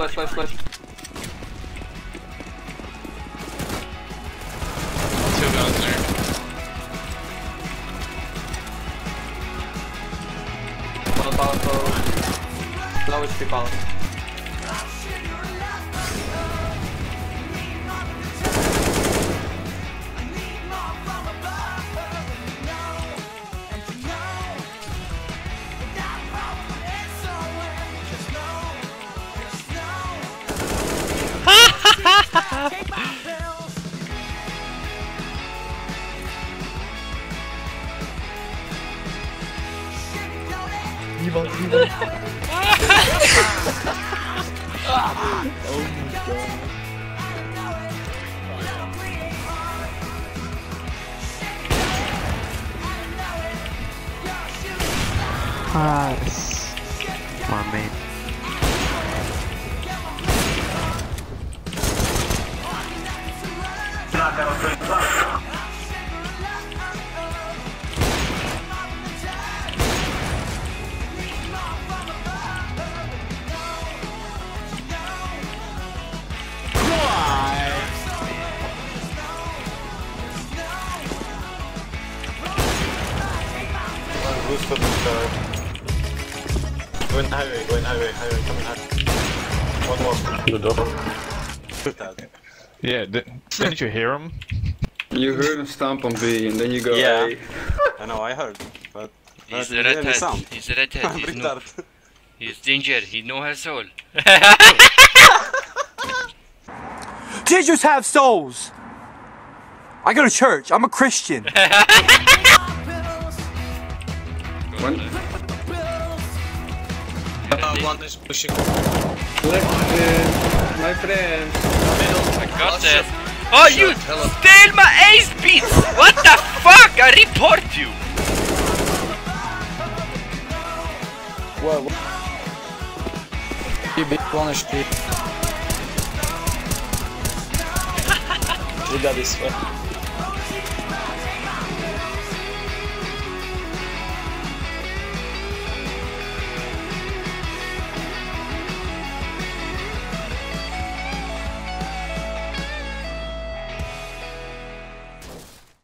Flash. Two guns there. Low HP power. Evil. Oh my god. Nice. My mate. Who's for this guy? Going highway, coming highway. One more. The door. Yeah, didn't you hear him? You heard him stomp on B and then you go Yeah. A. I know, I heard, but He's that a really sound. redhead. He's a redhead. He's no. He's ginger. He know her soul. Gingers have souls. I go to church. I'm a Christian. One is pushing. My friend. I got that. Oh, you stole my ace beats! What the fuck? I report you! Whoa. You big one street. We got this one.